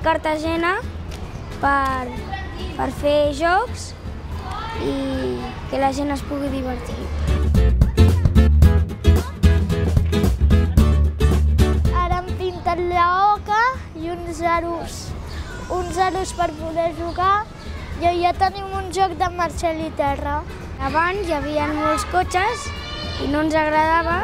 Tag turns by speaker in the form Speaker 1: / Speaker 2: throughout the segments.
Speaker 1: Cartagena per fer jocs i que la gent es pugui divertir. Ara hem pintat l'oca i uns aros per poder jugar i ja tenim un joc de Marcel i Terra. Abans hi havia molts cotxes i no ens agradava.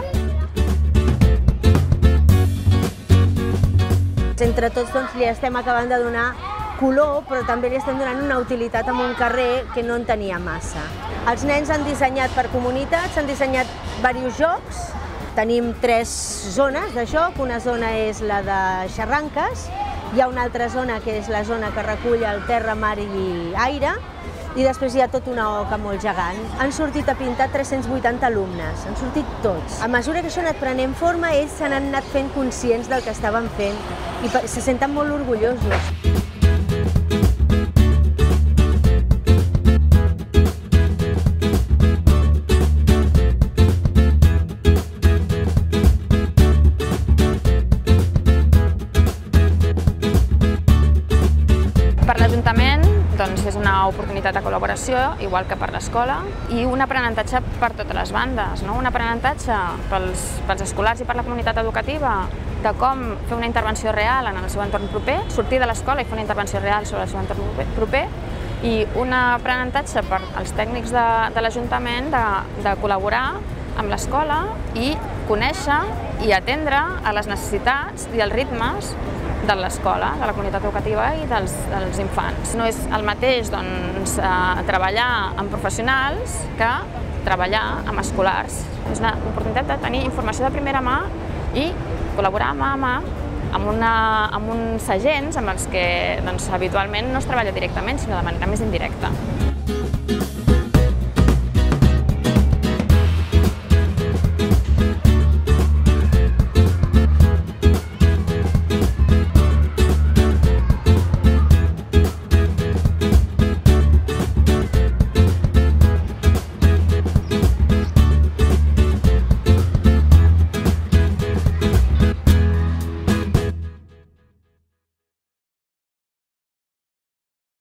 Speaker 2: Entre tots li estem acabant de donar color, però també li estem donant una utilitat a un carrer que no en tenia massa. Els nens han dissenyat per comunitats, han dissenyat diversos jocs. Tenim 3 zones de joc, una zona és la de xarranques, hi ha una altra zona que és la zona que recull el terra, mar i aire, i després hi ha tota una oca molt gegant. Han sortit a pintar 380 alumnes, han sortit tots. A mesura que això ha anat prenent forma, ells se n'han anat fent conscients del que estaven fent i se senten molt orgullosos.
Speaker 3: Per l'Ajuntament és una oportunitat de col·laboració, igual que per l'escola, i un aprenentatge per totes les bandes. Un aprenentatge pels escolars i per la comunitat educativa de com fer una intervenció real en el seu entorn proper, sortir de l'escola i fer una intervenció real sobre el seu entorn proper, i un aprenentatge per als tècnics de l'Ajuntament de col·laborar amb l'escola i conèixer i atendre a les necessitats i els ritmes de l'escola, de la comunitat educativa i dels infants. No és el mateix treballar amb professionals que treballar amb escolars. És una oportunitat de tenir informació de primera mà i col·laborar mà a mà amb uns agents amb els que habitualment no es treballa directament, sinó de manera més indirecta.